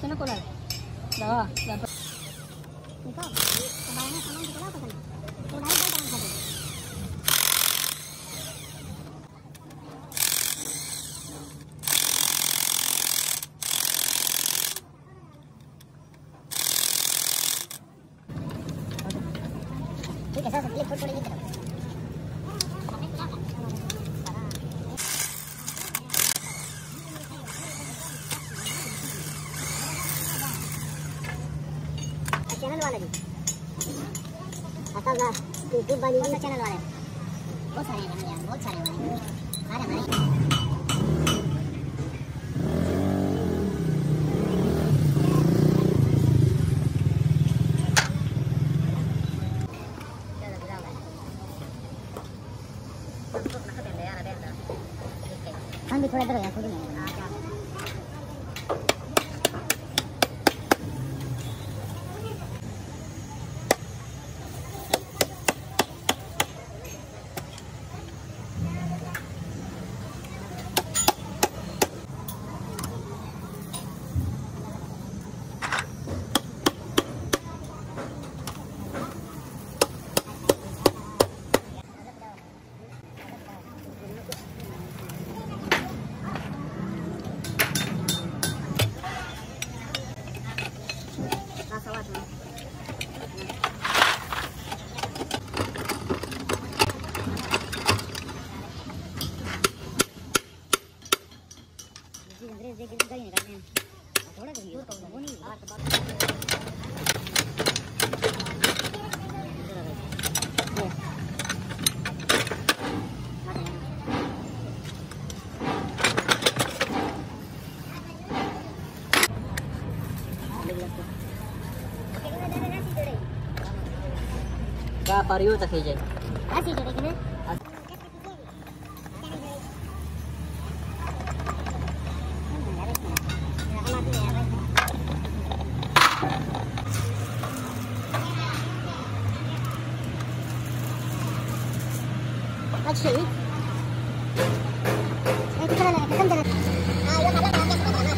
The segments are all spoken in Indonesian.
na kulay. Dapat. Ikaw, kabayan na sama kita apa kan? Kulay ba tangan sabi? ठीक है sir, click photo लेके चलो। चैनल वाला जी आता होगा यूट्यूब वाली कौन सा चैनल वाले बहुत सारे हैं यार, बहुत सारे वाले हमारे हम भी थोड़ा इधर हो जाए थोड़ी नहीं क्या परियो तक है जाए ऐसी जोड़े की ना अच्छा ये कितना लगा कितना देना हां ये खाना कैसे बनाना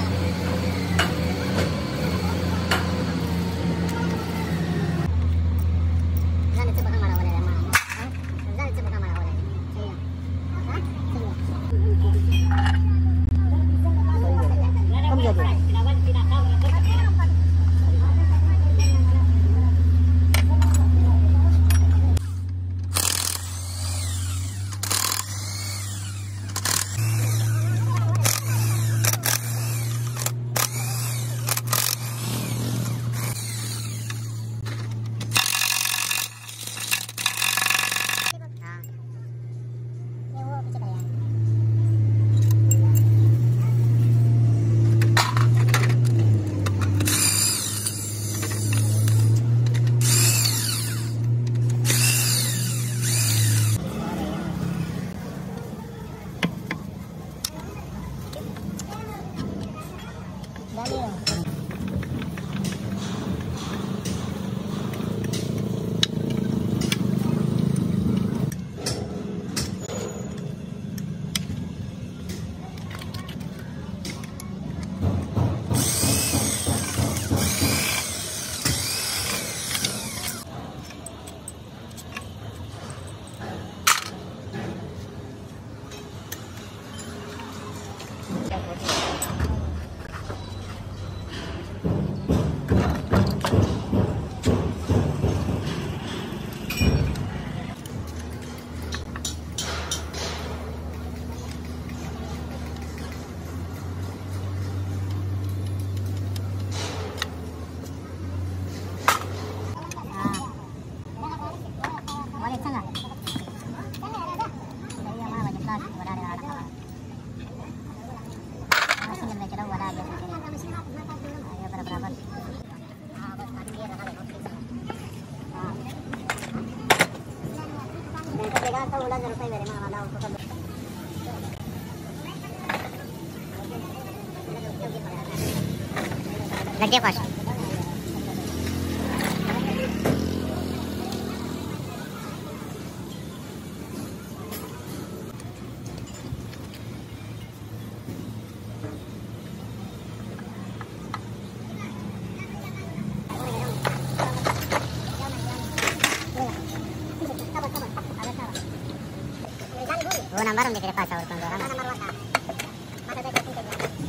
जाने से बड़ा मारा वाला है हां जाने से बड़ा मारा वाला है सही है हां सही है कम जाएगा लग गया पास baru dia pasa urut orang. Mana marwata? Mata dah ketinggian.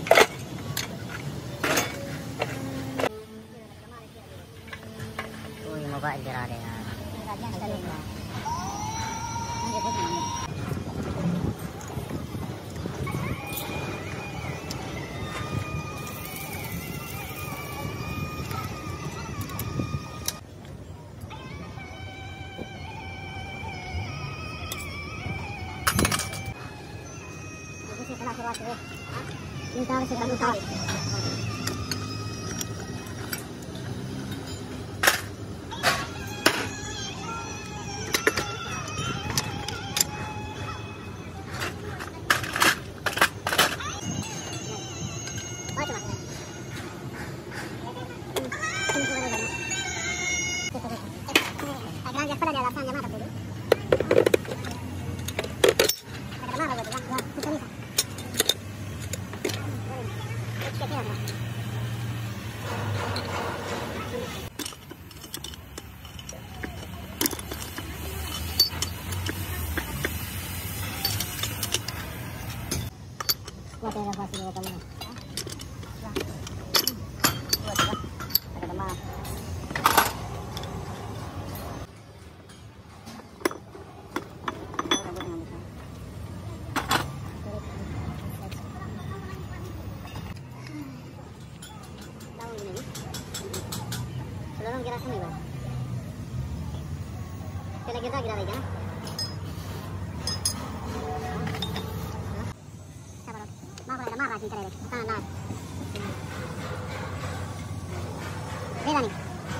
Uy, mobile jara deh. Minta harus kita buka. Buat yang lepas ini teman. Buat apa? Ada teman. Tahu ini? Sudah kira kami bah. Kira-kira lagi kan? Marah sih keren. Nah. Beda nih.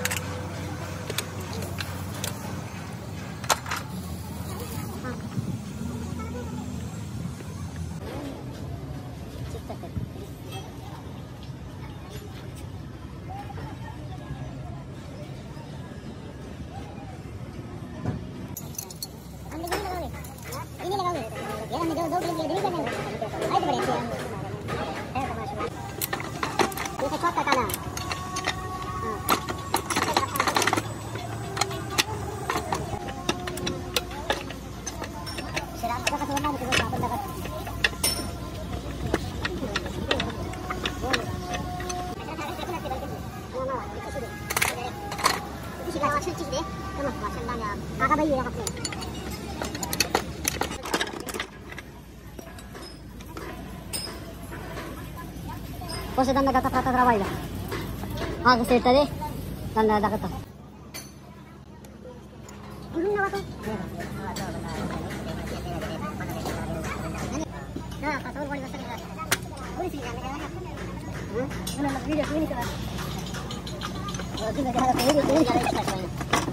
Ini lagi. Ya, ini jauh kan. Ayo berarti. Kita coba kana. Serang kita ke sana kita apa dapat. Itu sih kawasan sih deh. Sama kawasan banyak. Kakak bayi ya kakak. Pose dan nagkakata trabaho ba? Kasi tadi dan nagkakata. Ano na wato? Na, pasawal ko ni basta nila. Uli sila nagkakata. Ano na video ko ni sila. Odi nagkakata video ko ni sila.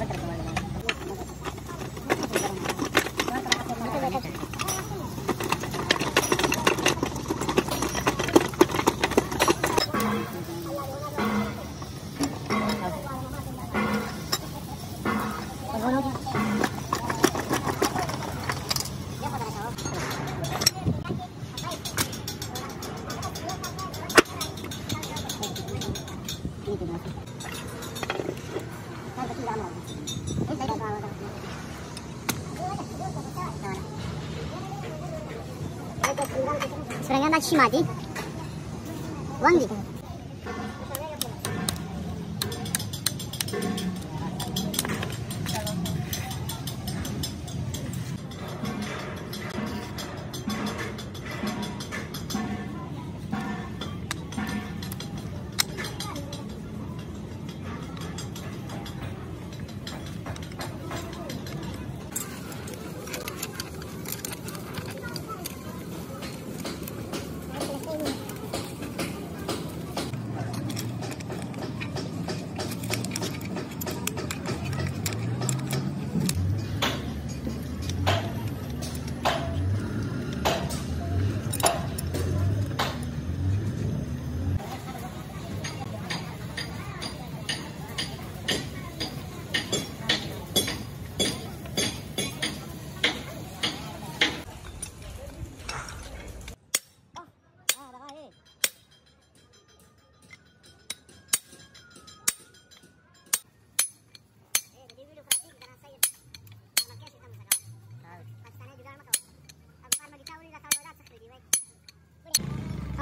Serangan nak simadi, wangi.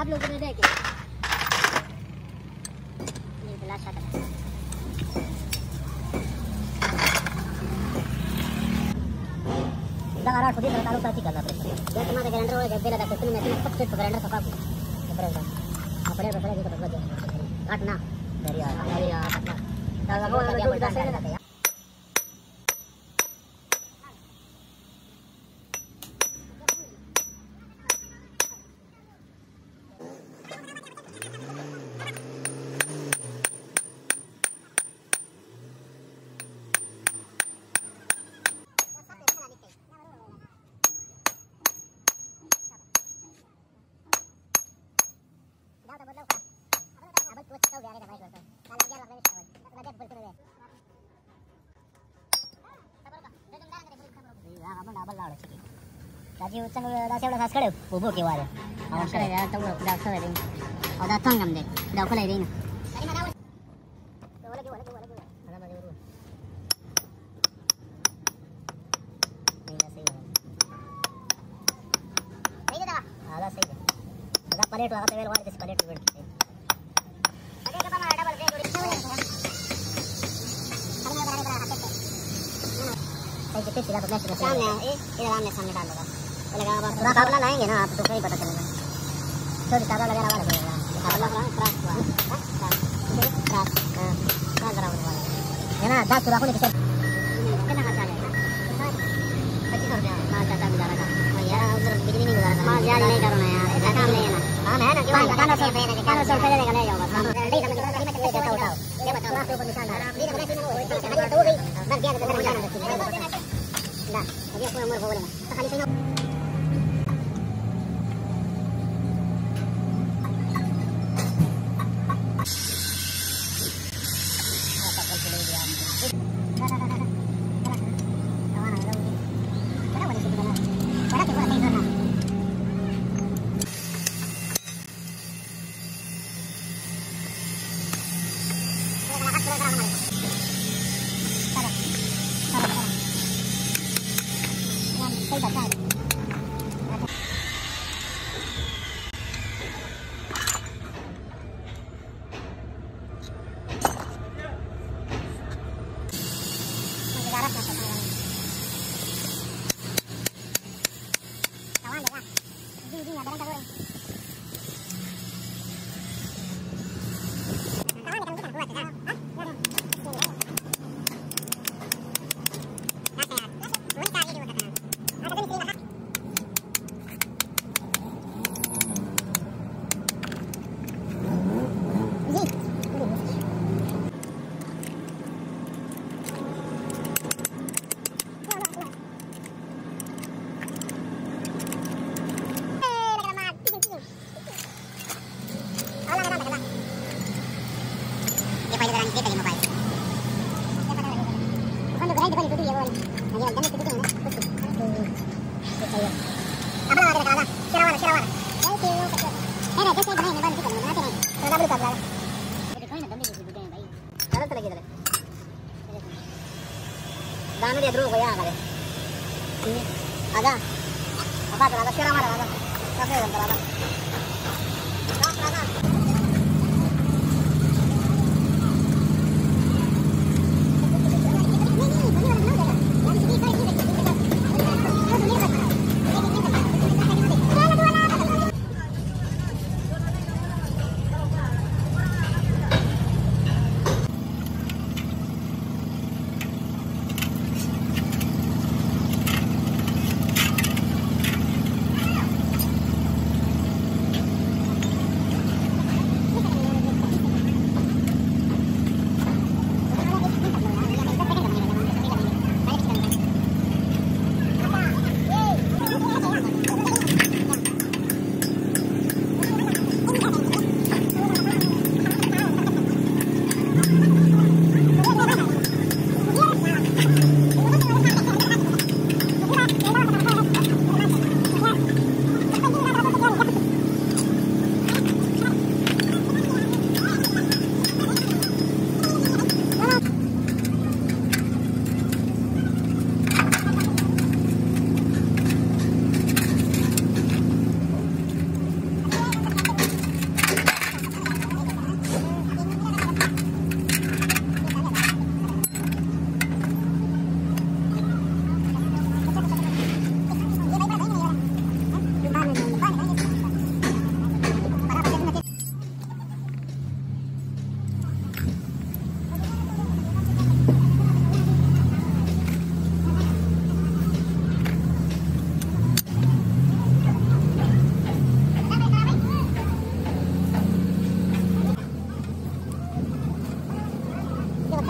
आप लोग को देखे ये गिलास का लगा खुद ही तालुक ताची करना पड़ेगा ये तुम्हारे ग्राइंडर हो जब बेला तक तुमने तीन सब ग्राइंडर सका को ब्रेक अपने बसले की तो बदल काट ना दरिया दरिया दादा वो लगा वो दस है Tadi utang dah saya udah khas kau, bubur ke wara. Awak kau dah tahu dah khas lagi. Awak dah tahu ngam deh, dah kau lagi ni. Tadi mana? Lagi. Mana mana dulu. Ini dah sih. Sih dah. Ada sih. Ada palet tu, ada tewel wara desi palet tu. Ada ke mana? Ada balik dulu. कितने सीधा तो फ्लैश सामने इधर सामने डाल दो लगा पूरा काबला लाएंगे ना आप तो सही पता चलेगा तो ताला लगा वाला लगेगा काबला क्रॉस क्रॉस हां बराबर वाला है ना 10 रखो नहीं कितना खर्चा आएगा 25 रुपया हां चाचा गुजारा का यार उधर बिजली नहीं गुजारा हां यार नहीं करना यार ऐसा काम नहीं है ना हां है ना क्यों 1500 रुपए देगा ले जाओ बस नहीं समझ रहा उठाओ ये बताओ आपके ऊपर निशान है ये तो हो गई बस गया तो निशान है لا هذه أكون أمور فوقنا تخلي شيء दाने दे दो भैया आगे आजा apa terasa sekarang mana mana sampai dan terasa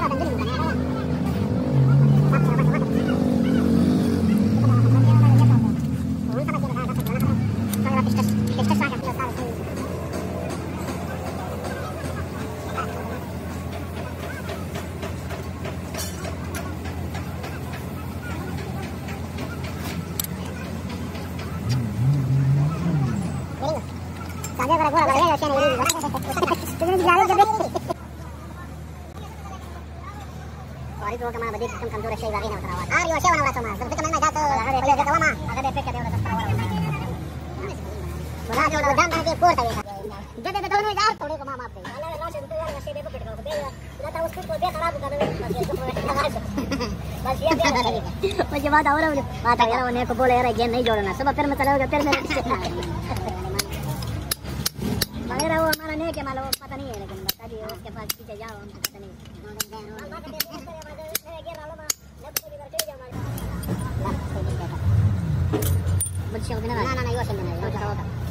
मुझे बात और बात यार वो को बोले यार गेम नहीं जोड़ना सुबह फिर मैं चला होगा फिर मेरे मगर वो हमारा नहीं के मालूम पता नहीं है लेकिन बता दिए उसके पास पीछे जाओ हमको पता नहीं मुझे ना ना ना यो सिंह नहीं होगा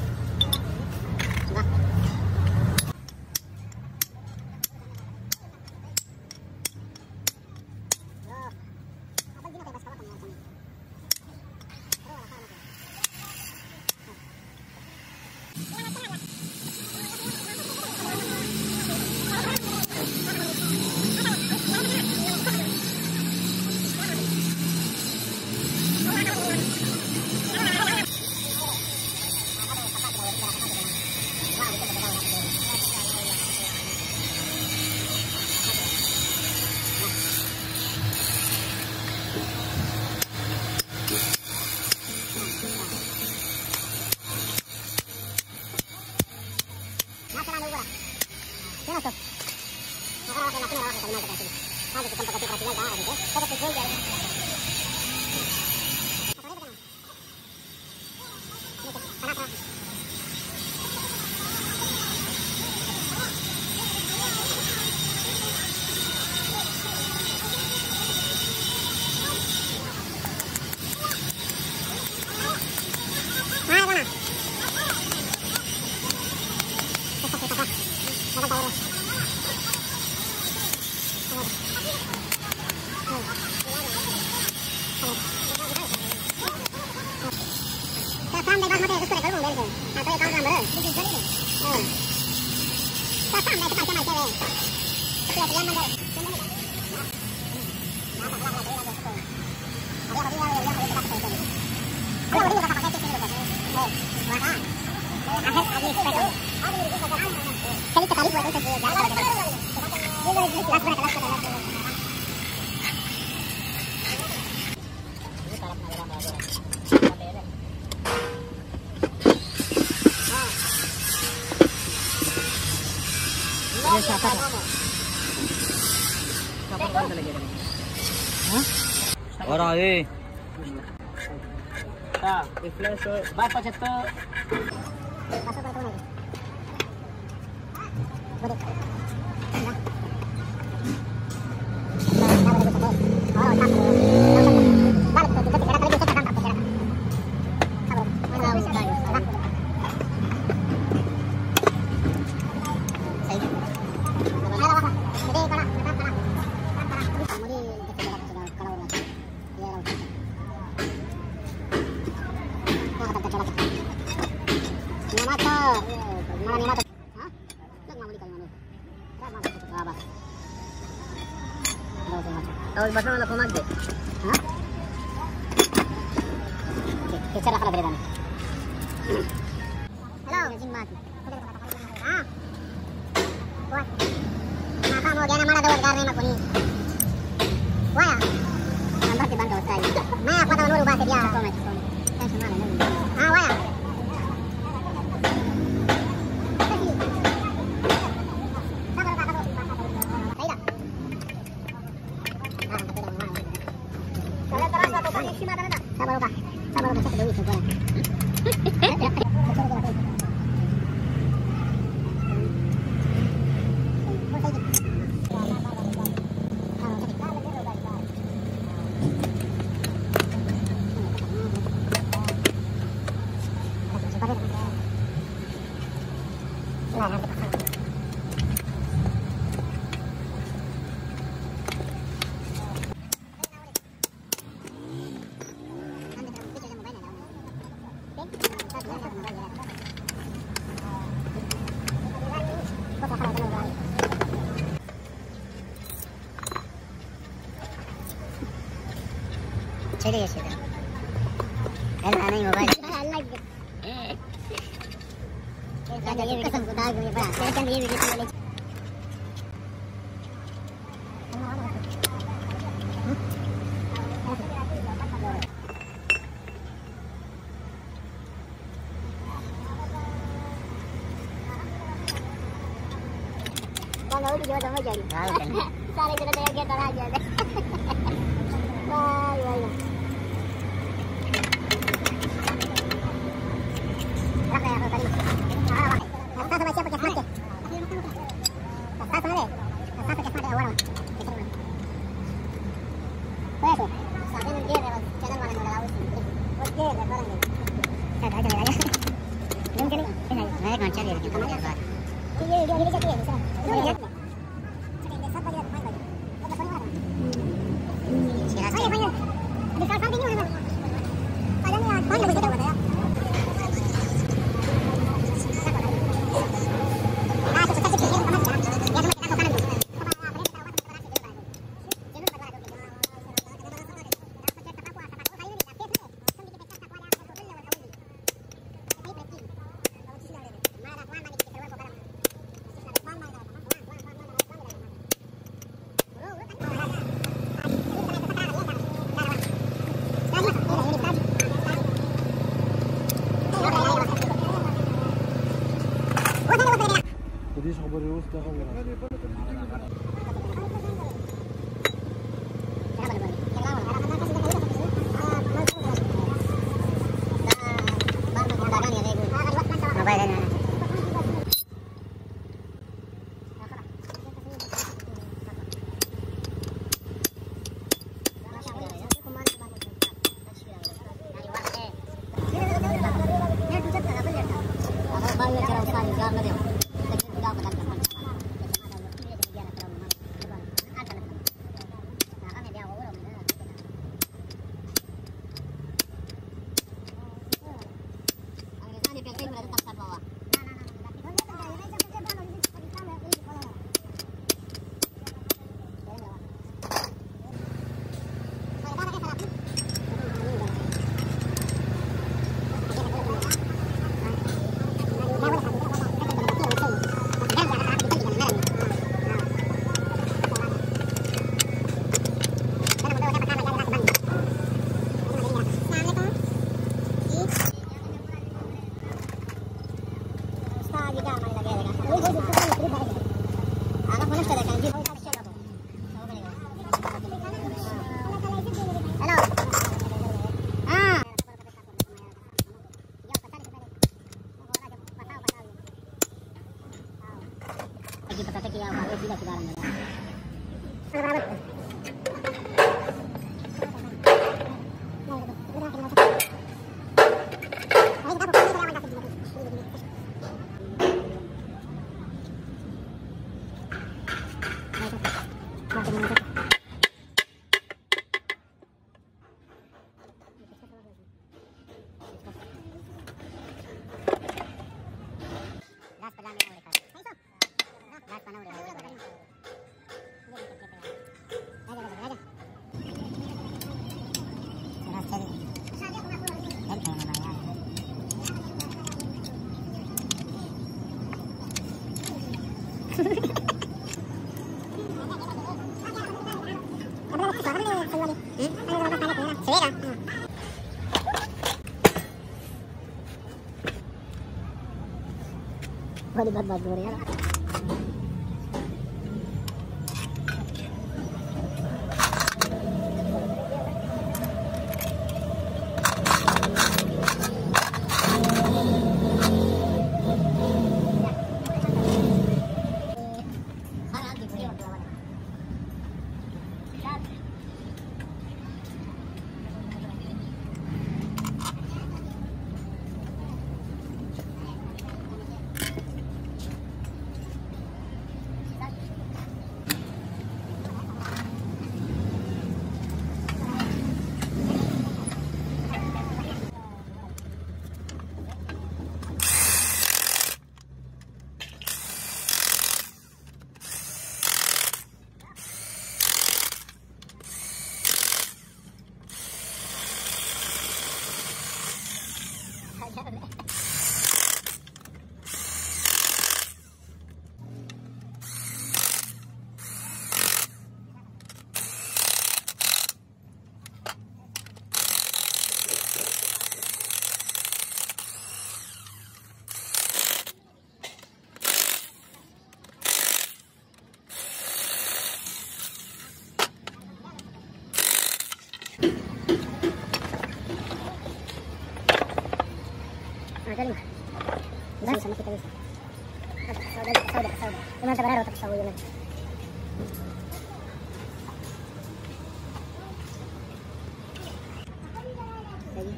और आगे फ्लैश बात 75 और बटन वाला घुमा दे हां ठीक चला खला बेरे हेलो जिम मात हां वाह ना काम हो गया ना मारा दो गार नहीं कोनी वाह नंबर के बंद होता है मैं आपका तो नूर बात दिया तो मैं टेंशन ना ले हां वाह serius itu. Aneh mobile. Ada yang kesam kuda gue pak. Saya kan dia begitu boleh. Kalau video sama jadi. Sare kita kayak aja deh. Bye bye. بديش خبر يوسف ده خبر Bad ya.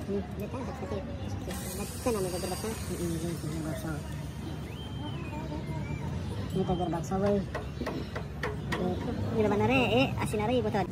Ini tagar bakso boy. Ini laban na rin asin na rin ibutod.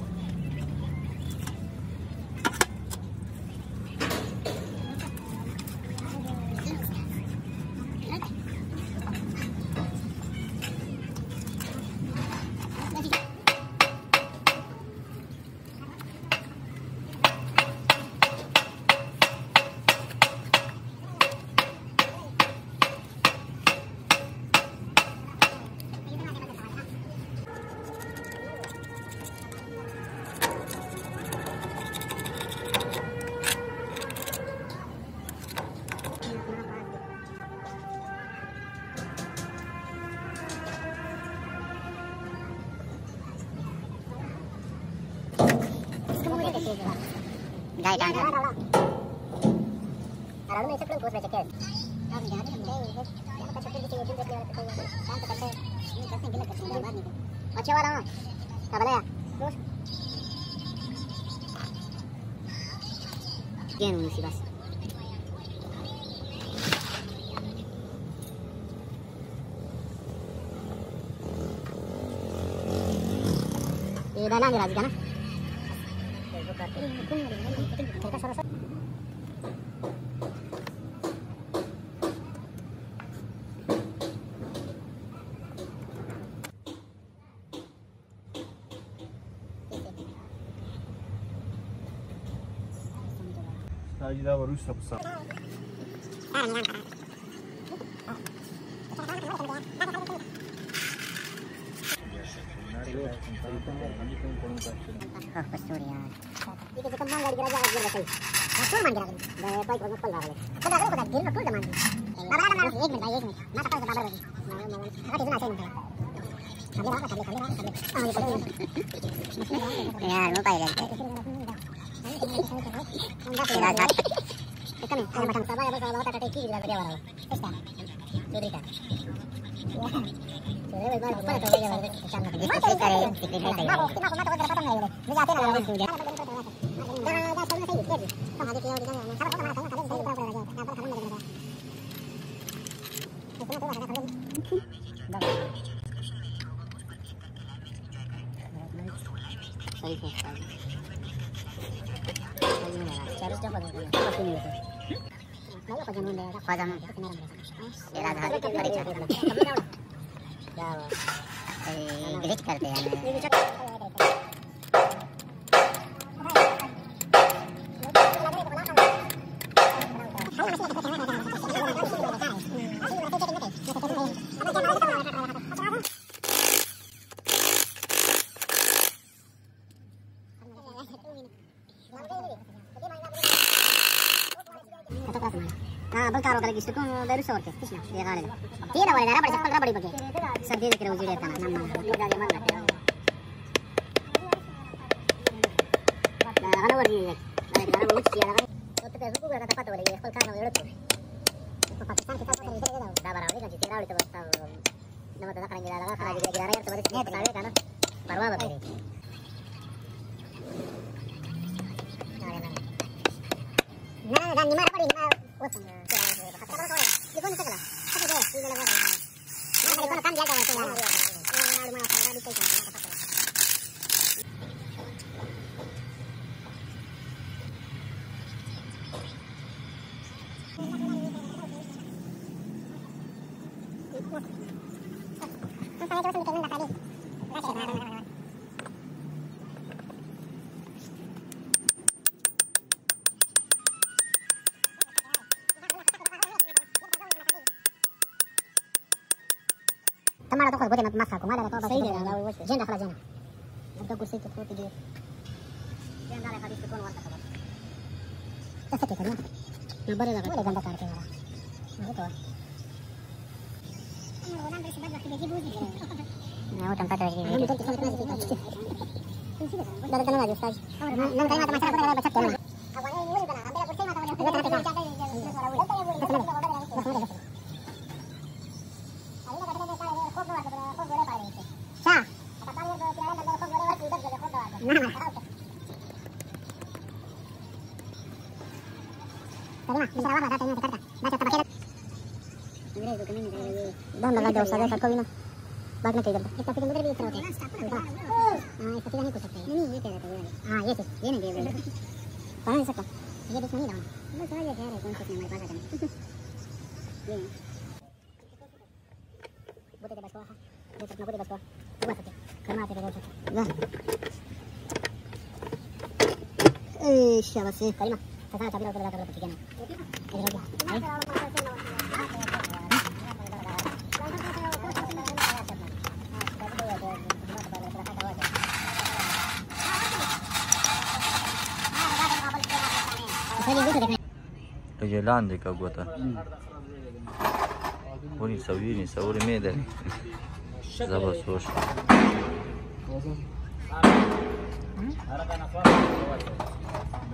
Gaya kan? Kalau mau cekul, kuas cekul. Kamu jangan ini. Jangan pakai cekul di sini juga dia pakai. Jangan pakai. Ini kasih gila kasih gambar nih. Macam mana? Kabar ya? Terus. Jangan mesti bas. Ini dah nang lagi kan? Kita sarap. Sajda var 3 sapsa. Itu kembang dari kerajaan aja berarti. Masuk man kira. Dari baik banget pula kali. Kada kada dir makul zaman. Babar mana sih? 1 minit baik 1 minit. Masa kau babar lagi. Apa itu nasi ini? Kali apa kali. Ah itu. Ya, lupa ya. Kira kat. Ikan ni, ada macam sabay apa kalau tak kaki bila dia warna. Pesta. Jadi kan. Ya. Sudah baik apa tu dia warna ikan nak. Mata kare, sikit saya. Mata berapa tahun lagi? Ni jatuh nak lawan sudah. Dah sama saya. Jadi, kamu ada kira dia. Apa kau nak kalau saya berapa lagi? Apa kamu lagi? Itu tu ada kamu. Sorry for that. Harus dapat apa ini itu? Lalu apa jamu dia? Apa jamu? Dia ada hari kerja. Gede करते हैं Belkaro kali gitu kan baru sorte, kisah dia kali. Tidak boleh darah pada sekolah badi pakai. Sedih dikira uji dia tanah nama. Tidak dia mana? Nah, kalau bagi, kalau mau uji ada kan. Waktu itu aku kata apa boleh sekolah kan udah tuh. Pakistan kita kan itu dah. Dah barang ini kan cerita udah tuh tahu. Nama tanda kan gila lah, kalau gila raya seperti ini tahu kan. Baru apa tadi? Nah, dan di mana apa di mana? Tomara tu kalau buat masak, kemana tu? Sih dia, lalu jenda kalau jenda. Ada kursi tu tidur. Jenda lepas itu pun warna kalau. Terus kita ni. Nampak dah. Boleh gambar kartu orang. Betul. Orang bersebut lagi jadi buzi. Nah, tempat lagi. Betul kita nak masuk. Dah datang lagi Ustaz. Nang tanya macam mana kita baca tema. Awalnya ini bukan, ambil kursi mata mana. Kita nak jaga. Bisa lawan data ini Jakarta. Baca tabaknya. Mira itu kami ni lagi. Dah nak ada usaha kat kau ini. Bag nak kita. Kita pilih mudah dia terus. Ah, itu tidak ikut sakit. Ini dia tidak tahu. Ah, yes, ini dia. Tangan sakit. Dia di sini dah. Ini saja dia ada konsep nama pasal kan. Ini. Buat dia basuh. Dia tak nak buat basuh. Buat saja. Kerana dia dah sakit. Dah. Siapa sih? Kalima. Saya cabai udah dah pergi kan. رجلان دي كاغوتا وني سويني سوري ميداني زبا سوش